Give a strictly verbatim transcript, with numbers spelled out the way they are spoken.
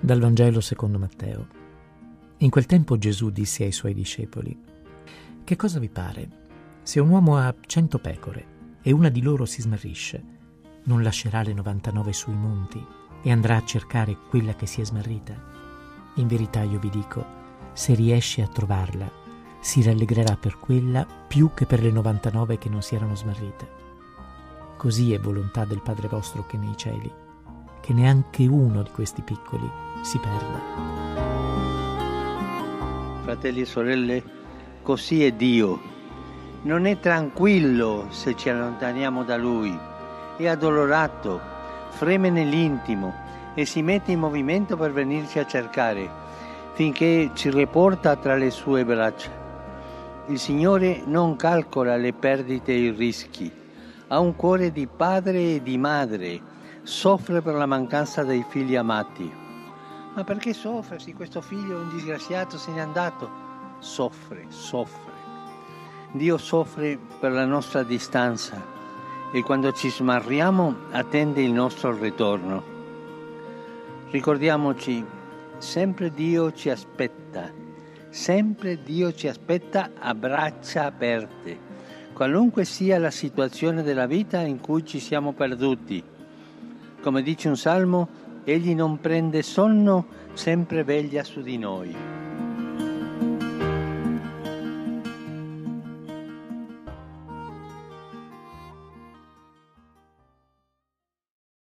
Dal Vangelo secondo Matteo. In quel tempo Gesù disse ai suoi discepoli: «Che cosa vi pare? Se un uomo ha cento pecore e una di loro si smarrisce, non lascerà le novantanove sui monti e andrà a cercare quella che si è smarrita? In verità io vi dico, se riesce a trovarla, si rallegrerà per quella più che per le novantanove che non si erano smarrite. Così è volontà del Padre vostro che è nei cieli, che neanche uno di questi piccoli si perda». Fratelli e sorelle, così è Dio. Non è tranquillo se ci allontaniamo da Lui. È addolorato, freme nell'intimo e si mette in movimento per venirci a cercare, finché ci riporta tra le sue braccia. Il Signore non calcola le perdite e i rischi. Ha un cuore di padre e di madre. Soffre per la mancanza dei figli amati. Ma perché soffre se questo figlio un disgraziato se n'è andato? Soffre, soffre. Dio soffre per la nostra distanza e quando ci smarriamo attende il nostro ritorno. Ricordiamoci, sempre Dio ci aspetta, sempre Dio ci aspetta a braccia aperte, qualunque sia la situazione della vita in cui ci siamo perduti. Come dice un salmo, Egli non prende sonno, sempre veglia su di noi.